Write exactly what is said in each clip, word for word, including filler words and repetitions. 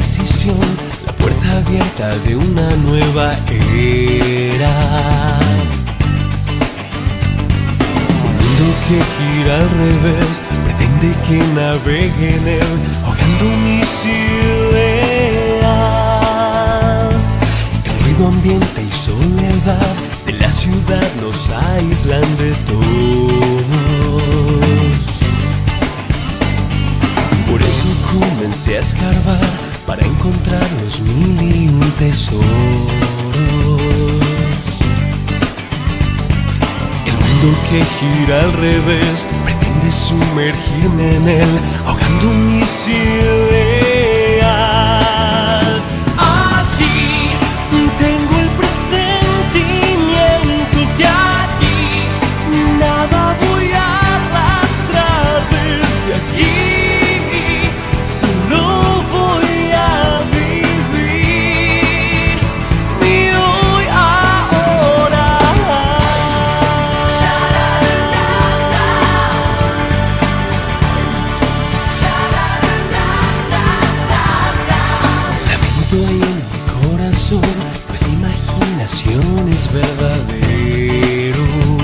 decisión, la puerta abierta de una nueva era. Un mundo que gira al revés, pretende que navegue en él, ahogando mis ideas. El ruido ambiente y soledad de la ciudad nos aíslan de todos. Por eso comencé a escarbar para encontrar los mil y un tesoros. El mundo que gira al revés pretende sumergirme en él, ahogando mis ideas. Aquí tengo el presentimiento que allí nada voy a arrastrar desde aquí. Pues imaginación es verdadero.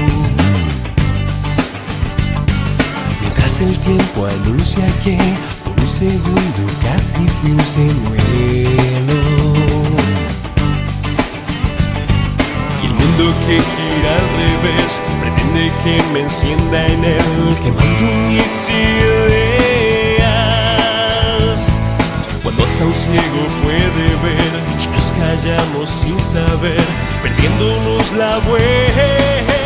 Mientras el tiempo anuncia que por un segundo casi fui un señuelo. Y el mundo que gira al revés pretende que me encienda en él, quemando mis ideas. Cuando hasta un ciego puede ver, nos callamos sin saber, perdiéndonos la vuelta.